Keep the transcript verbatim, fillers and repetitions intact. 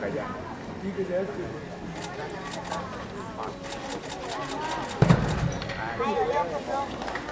改价。一个人是。 还有六分钟。